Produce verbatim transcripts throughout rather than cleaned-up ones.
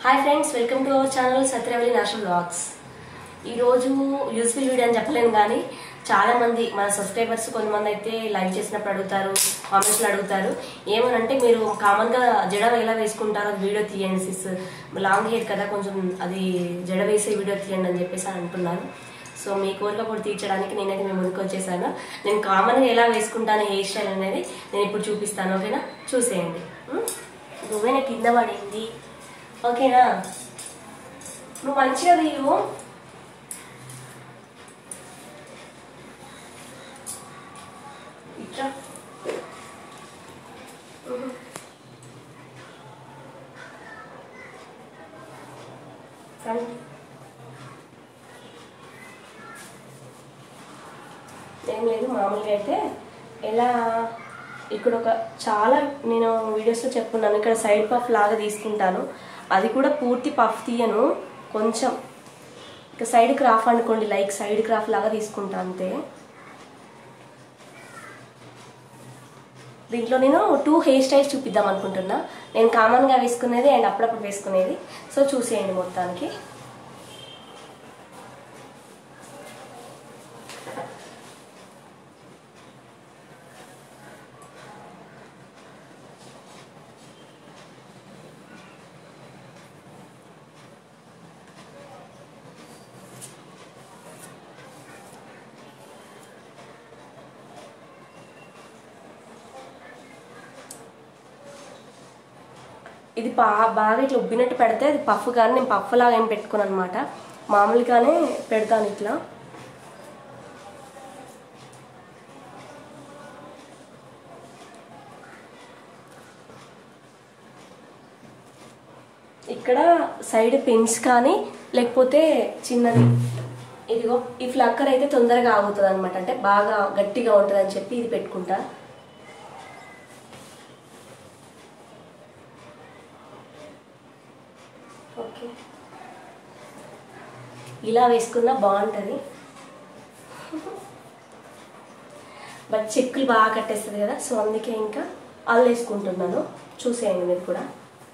Hi friends, welcome to our channel Satyavathi national vlogs. ఈ రోజు useful video అని చెప్పలేను కానీ చాలా మంది మన సబ్స్క్రైబర్స్ కొంతమంది అయితే లైక్ చేసినప్పుడు అడుగుతారు, కామెంట్స్ లో అడుగుతారు ఏమనంటే మీరు కామన్ గా జడ ఎలా వేసుకుంటారో వీడియో తీయండి సిస్, లాంగ్ హెయిర్ కదా కొంచెం అది జడ వేసే వీడియో తీయండి అని చెప్పేసి అంటున్నారు। సో మీ కోరిక కూడా తీర్చడానికి నేనైతే మేము ముందుకు వచ్చేసాను। నేను కామన్ గా ఎలా వేసుకుంటాను హెయిర్ స్టైల్ అనేది నేను ఇప్పుడు చూపిస్తాను, ఓకేనా? చూసేయండి। నువ్వేనా కింద పడింది, ఓకేనా? నువ్వు మంచిగా తీయవు, ఇట్లా ఏం లేదు, మామూలుగా అయితే ఎలా ఇక్కడ ఒక చాలా నేను వీడియోస్లో చెప్పున్నాను, ఇక్కడ సైడ్ పఫ్ లాగా తీసుకుంటాను, అది కూడా పూర్తి పఫ్ తీయను, కొంచెం ఇక సైడ్ క్రాఫ్ అనుకోండి, లైక్ సైడ్ క్రాఫ్ లాగా తీసుకుంటా అంతే। దీంట్లో నేను టూ హెయిర్ స్టైల్స్ చూపిద్దాం అనుకుంటున్నా, నేను కామన్గా వేసుకునేది అండ్ అప్పుడప్పుడు వేసుకునేది। సో చూసేయండి మొత్తానికి। ఇది బా బాగా ఇట్లా ఉబ్బినట్టు పెడితే అది పఫ్, కానీ నేను పఫ్ లాగా ఏం పెట్టుకున్నాను అనమాట, మామూలుగానే పెడతాను ఇట్లా। ఇక్కడ సైడ్ పిన్స్ కానీ లేకపోతే చిన్నది ఇదిగో ఈ ఫ్లక్కర్ అయితే తొందరగా ఆగుతుంది అనమాట, అంటే బాగా గట్టిగా ఉంటుంది అని చెప్పి ఇది పెట్టుకుంటా। ఓకే, ఇలా వేసుకున్నా బాగుంటుంది, బట్ చెక్కులు బాగా కట్టేస్తుంది కదా, సో అందుకే ఇంకా అల్లు వేసుకుంటున్నాను, చూసేయండి మీరు కూడా।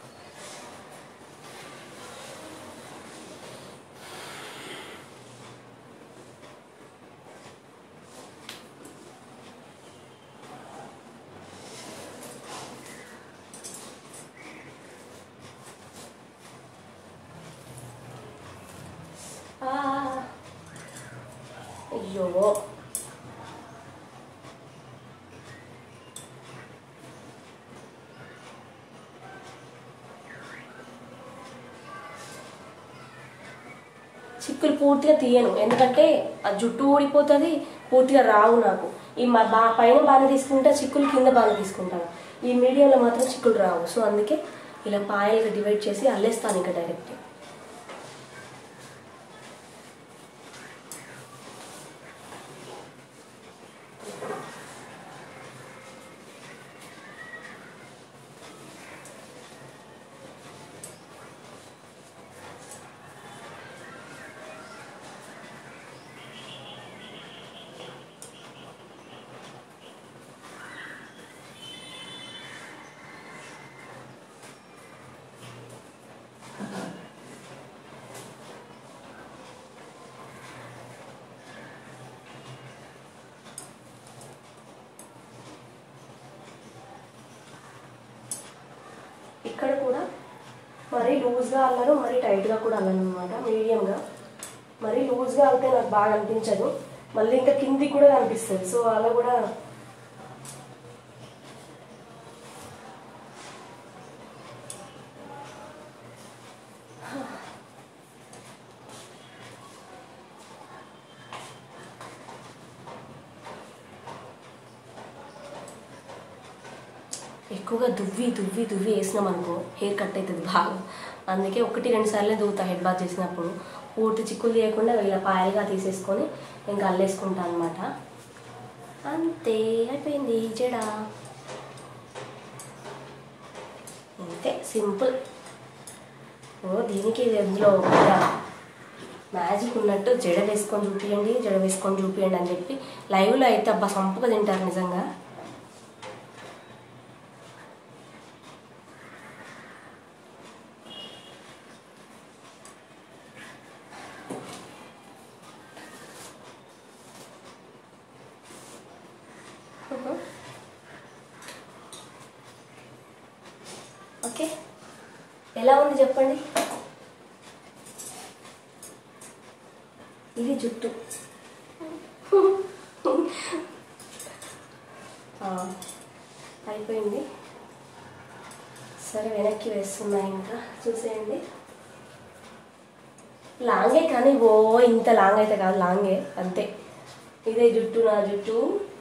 అయ్యో, చిక్కులు పూర్తిగా తీయను, ఎందుకంటే ఆ జుట్టు ఊడిపోతుంది, పూర్తిగా రావు నాకు। ఈ బా పైన బాగా తీసుకుంటే చిక్కులు కింద బాగా తీసుకుంటాను, ఈ మీడియంలో మాత్రం చిక్కులు రావు, సో అందుకే ఇలా పాయలుగా డివైడ్ చేసి అల్లేస్తాను ఇంకా డైరెక్ట్। ఇక్కడ కూడా మరీ లూజ్గా అల్లను, మరీ టైట్గా కూడా అల్లను అనమాట, మీడియంగా। మరీ లూజ్గా అల్తే నాకు బాగా అనిపించదు, మళ్ళీ ఇంకా కిందికి కూడా కనిపిస్తుంది, సో అలా కూడా ఎక్కువగా దువ్వి దువ్వి దువ్వి వేసినాం అనుకో హెయిర్ కట్ అవుతుంది బాగా, అందుకే ఒకటి రెండు సార్లే దువ్వుతా హెడ్ బాత్ చేసినప్పుడు, పూర్తి చిక్కులు తీయకుండా ఇలా పాయలుగా తీసేసుకొని ఇంకా అల్లేసుకుంటా అనమాట, అంతే అయిపోయింది జడ, అంతే సింపుల్। ఓ దీనికి ఎందులో మ్యాజిక్ ఉన్నట్టు జడ వేసుకొని చూపియండి, జడ వేసుకొని చూపియండి అని చెప్పి లైవ్లో అయితే అబ్బా సంపుగా తింటారు నిజంగా। ఎలా ఉంది చెప్పండి. ఇది జుట్టు అయిపోయింది. సరే వెనక్కి వేస్తున్నా, ఇంకా చూసేయండి. లాంగే కానీ ఓ ఇంత లాంగ్ అయితే కాదు, లాంగే అంతే. ఇదే జుట్టు, నా జుట్టు.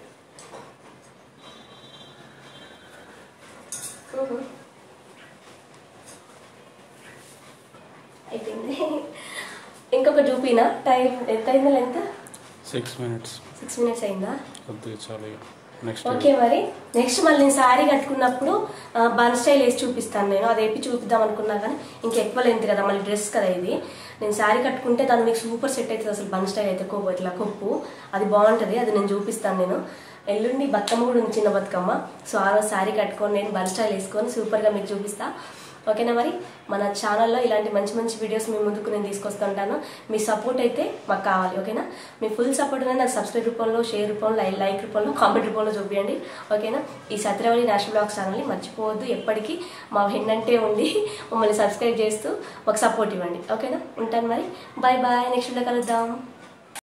అయిపోయింది. ఇంకొక చూపినా. టైం ఎంత అయిందా? ఎంత? సిక్స్ మినిట్స్ సిక్స్ మినిట్స్ అయిందా? Next okay. మరి నెక్స్ట్ మళ్ళీ నేను శారీ కట్టుకున్నప్పుడు బన్ స్టైల్ వేసి చూపిస్తాను. నేను అది వేపి చూపిద్దాం అనుకున్నా కానీ ఇంకా ఎక్కువ లెంత్ కదా, మళ్ళీ డ్రెస్ కదా ఇది. నేను శారీ కట్టుకుంటే దాన్ని మీకు సూపర్ సెట్ అవుతుంది అసలు. బన్ స్టైల్ అయితే కొవ్వు ఇట్లా కొప్పు అది బాగుంటుంది, అది నేను చూపిస్తాను. నేను ఎల్లుండి బతుకమ్మ కూడా ఉంది, చిన్న బతుకమ్మ. సో ఆ రోజు శారీ కట్టుకొని నేను బన్ స్టైల్ వేసుకొని సూపర్గా మీకు చూపిస్తా. ఓకేనా? మరి మన ఛానల్లో ఇలాంటి మంచి మంచి వీడియోస్ మీ ముందుకు నేను తీసుకొస్తుంటాను. మీ సపోర్ట్ అయితే మాకు కావాలి. ఓకేనా? మీ ఫుల్ సపోర్ట్ అనేది నాకు సబ్స్క్రైబ్ రూపంలో, షేర్ రూపంలో, లైక్ రూపంలో, కామెంట్ రూపంలో చూపించండి. ఓకేనా? ఈ సత్యవళి నేషనల్ బ్లాగ్స్ ఛానల్ని మర్చిపోవద్దు. ఎప్పటికీ మా వెన్నంటే ఉండి మమ్మల్ని సబ్స్క్రైబ్ చేస్తూ ఒక సపోర్ట్ ఇవ్వండి. ఓకేనా? ఉంటాను మరి. Bye bye. నెక్స్ట్ వీడియో కలుద్దాం.